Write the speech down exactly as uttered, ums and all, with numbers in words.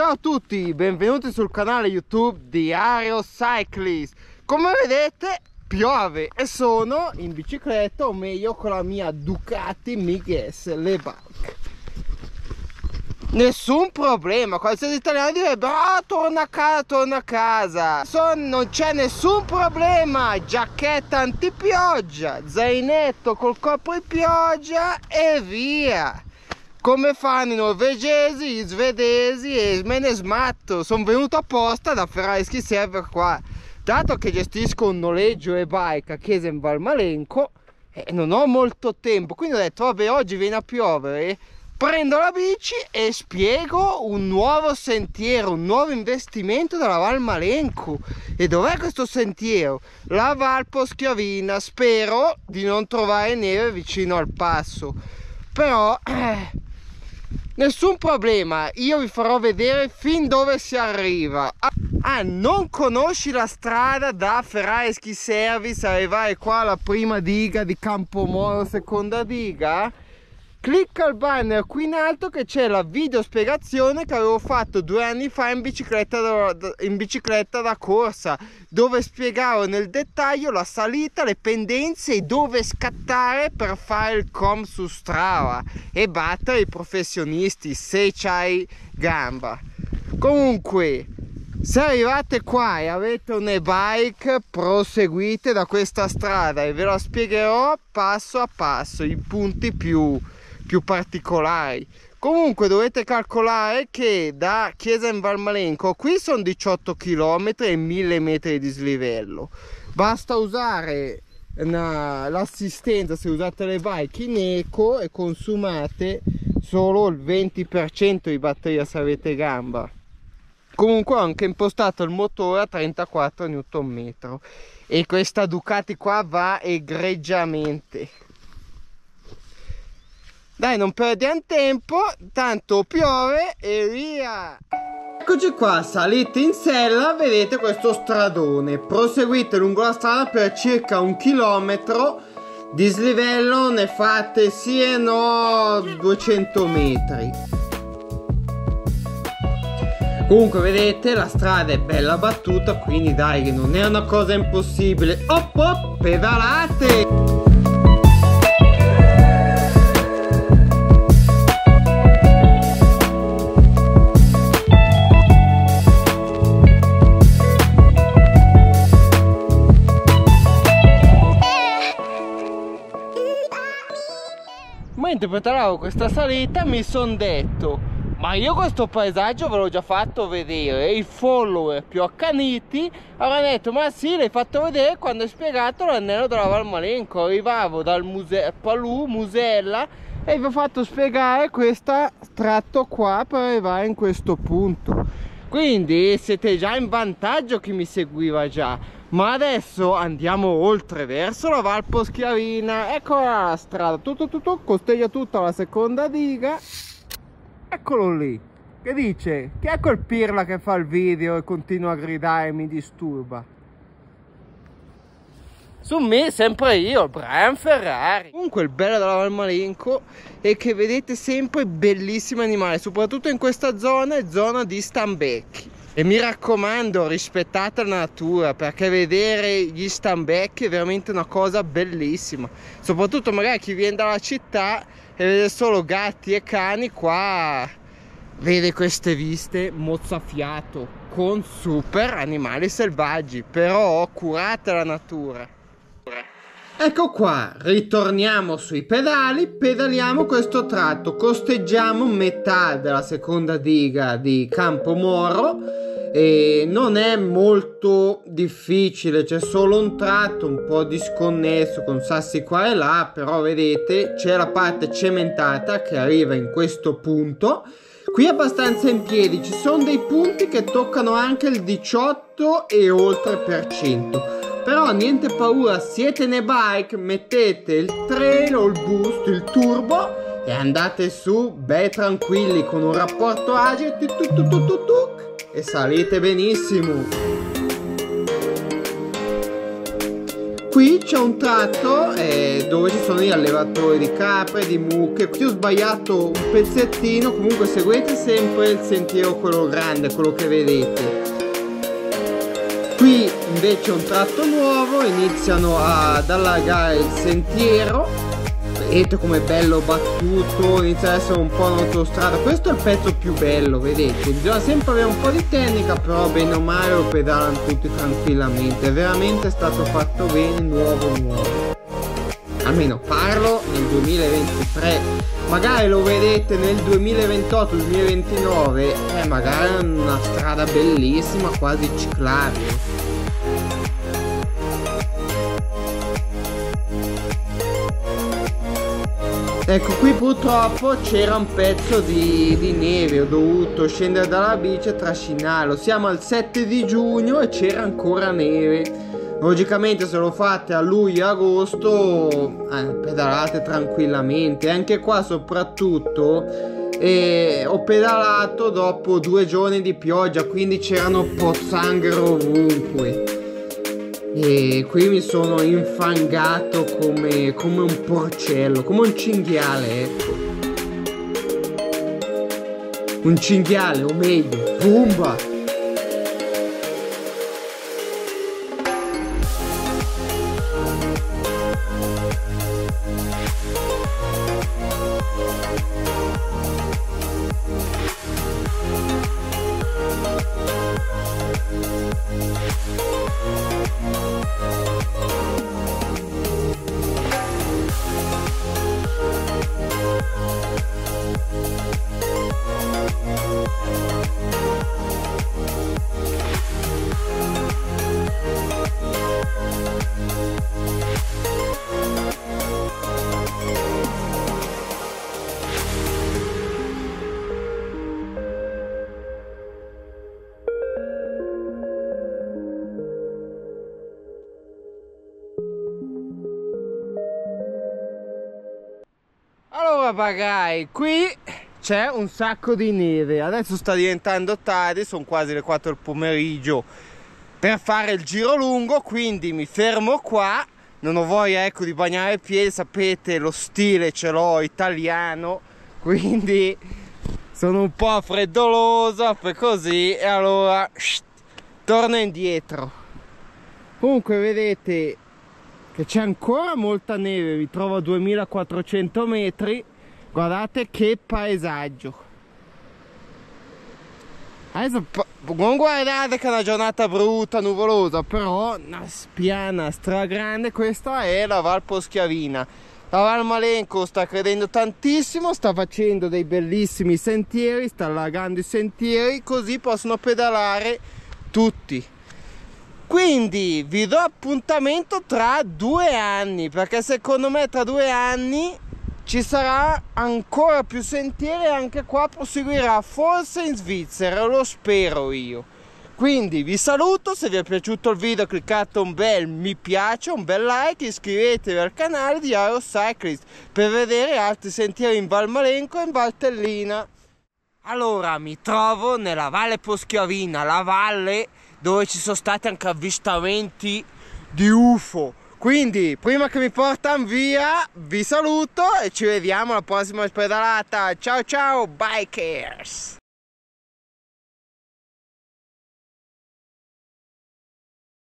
Ciao a tutti, benvenuti sul canale YouTube di Ario Cyclist. Come vedete piove e sono in bicicletta, o meglio con la mia Ducati Migi S Le-Bike. Nessun problema, qualsiasi italiano direbbe ah, torna a casa, torna a casa. So, non c'è nessun problema, giacchetta antipioggia, zainetto col copripioggia e via. Come fanno i norvegesi, gli svedesi, e me ne smatto. Sono venuto apposta da Ferrari Ski Server qua. Dato che gestisco un noleggio e bike a Chiesa in Valmalenco e eh, non ho molto tempo, quindi ho detto vabbè, oggi viene a piovere, prendo la bici e spiego un nuovo sentiero, un nuovo investimento della Valmalenco. E dov'è questo sentiero? La Val Poschiavina. Spero di non trovare neve vicino al passo, però eh, nessun problema, io vi farò vedere fin dove si arriva. Ah, non conosci la strada da Ferrari Ski Service, arrivare qua alla prima diga di Campomoro, seconda diga? Clicca il banner qui in alto che c'è la video spiegazione che avevo fatto due anni fa in bicicletta da, in bicicletta da corsa, dove spiegavo nel dettaglio la salita, le pendenze e dove scattare per fare il com su Strava e battere i professionisti se c'hai gamba. Comunque, se arrivate qua e avete un e-bike, proseguite da questa strada e ve la spiegherò passo a passo, i punti più più particolari. Comunque dovete calcolare che da Chiesa in Valmalenco qui sono diciotto chilometri e mille metri di dislivello. Basta usare l'assistenza se usate le bike in eco e consumate solo il venti per cento di batteria se avete gamba. Comunque ho anche impostato il motore a trentaquattro newton metri e questa Ducati qua va egregiamente. Dai, non perdiamo tempo, tanto piove e via! Eccoci qua, salite in sella, vedete questo stradone. Proseguite lungo la strada per circa un chilometro, dislivello ne fate sì e no duecento metri. Comunque vedete, la strada è bella battuta, quindi dai, che non è una cosa impossibile. Op, op, pedalate! Mentre pedalavo questa salita mi sono detto, ma io questo paesaggio ve l'ho già fatto vedere, e i follower più accaniti avranno detto ma sì, l'hai fatto vedere quando hai spiegato l'anello della Valmalenco. Arrivavo dal muse Palù, Musella, e vi ho fatto spiegare questo tratto qua per arrivare in questo punto. Quindi siete già in vantaggio chi mi seguiva già. Ma adesso andiamo oltre verso la Val Poschiavina. Eccola la strada, tutto tutto, costeglia tutta la seconda diga. Eccolo lì. Che dice? Chi è quel pirla che fa il video e continua a gridare e mi disturba? Su me sempre io, Brian Ferrari. Comunque il bello della Valmalenco è che vedete sempre bellissimi animali, soprattutto in questa zona, è zona di stambecchi. E mi raccomando, rispettate la natura, perché vedere gli stambecchi è veramente una cosa bellissima. Soprattutto magari chi viene dalla città e vede solo gatti e cani, qua vede queste viste mozzafiato con super animali selvaggi. Però curate la natura. Ecco qua, ritorniamo sui pedali, pedaliamo questo tratto, costeggiamo metà della seconda diga di Campomoro e non è molto difficile, c'è solo un tratto un po' disconnesso con sassi qua e là, però vedete c'è la parte cementata che arriva in questo punto. Qui è abbastanza in piedi, ci sono dei punti che toccano anche il diciotto e oltre per cento. Però niente paura, siete nei bike, mettete il trail o il boost, il turbo e andate su bei tranquilli con un rapporto agile tuc, tuc, tuc, tuc, tuc, tuc, e salite benissimo. Qui c'è un tratto eh, dove ci sono gli allevatori di capre, di mucche. Qui ho sbagliato un pezzettino, comunque seguite sempre il sentiero quello grande, quello che vedete. Qui invece è un tratto nuovo, iniziano ad allargare il sentiero. Vedete com'è bello battuto, inizia ad essere un po' un'autostrada. Questo è il pezzo più bello, vedete, bisogna sempre avere un po' di tecnica, però bene o male lo pedalano tutti tranquillamente. È veramente stato fatto bene, nuovo nuovo. Almeno parlo nel duemilaventitré, magari lo vedete nel duemilaventotto duemilaventinove, eh, magari è una strada bellissima, quasi ciclabile. Ecco, qui purtroppo c'era un pezzo di, di neve, ho dovuto scendere dalla bici e trascinarlo. Siamo al sette di giugno e c'era ancora neve. Logicamente se lo fate a luglio e agosto eh, pedalate tranquillamente. Anche qua soprattutto eh, ho pedalato dopo due giorni di pioggia, quindi c'erano pozzanghere ovunque. E qui mi sono infangato come, come un porcello, come un cinghiale, ecco. Un cinghiale, o meglio, Pumba! Allora ragazzi, qui c'è un sacco di neve, adesso sta diventando tardi, sono quasi le quattro del pomeriggio per fare il giro lungo, quindi mi fermo qua, non ho voglia, ecco, di bagnare i piedi, sapete lo stile ce l'ho italiano, quindi sono un po' freddoloso per così, e allora shht, torno indietro. Comunque vedete che c'è ancora molta neve, mi trovo a duemilaquattrocento metri, guardate che paesaggio. Adesso non guardate che è una giornata brutta, nuvolosa, però una spiana stragrande. Questa è la Val Poschiavina. La Val Malenco sta credendo tantissimo, sta facendo dei bellissimi sentieri, sta allargando i sentieri, così possono pedalare tutti. Quindi vi do appuntamento tra due anni, perché secondo me tra due anni ci sarà ancora più sentieri e anche qua proseguirà, forse in Svizzera, lo spero io. Quindi vi saluto, se vi è piaciuto il video cliccate un bel mi piace, un bel like, iscrivetevi al canale di Aerocyclist per vedere altri sentieri in Val Malenco e in Valtellina. Allora, mi trovo nella Valle Poschiavina, la valle dove ci sono stati anche avvistamenti di U F O. Quindi prima che mi portano via vi saluto e ci vediamo alla prossima pedalata. Ciao ciao bikers!